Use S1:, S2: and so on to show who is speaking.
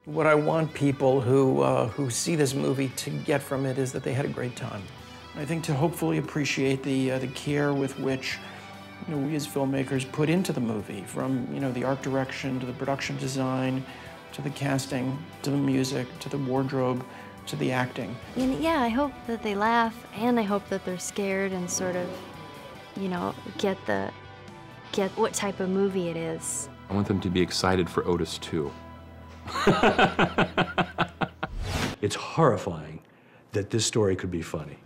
S1: What I want people who see this movie to get from it is that they had a great time. I think to hopefully appreciate the care with which we as filmmakers put into the movie, from the art direction to the production design, to the casting, to the music, to the wardrobe, to the acting.
S2: And yeah, I hope that they laugh, and I hope that they're scared and sort of, get what type of movie it is.
S3: I want them to be excited for Otis too.
S4: It's horrifying that this story could be funny.